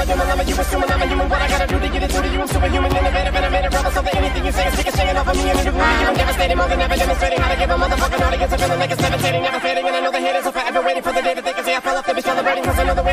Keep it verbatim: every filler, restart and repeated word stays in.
human lemon. You assuming I'm a human. What I gotta do to get it through to you? I'm superhuman, innovative, and I made a rubber. So that anything you say is sick of shaking off of me and it'll glue to you. I'm devastating, more than ever demonstrating how to give a motherfucking audience a feeling like it's levitating, never fading. And I know the haters are forever waiting for the day that they can say I fell off. They be celebrating, cause I know the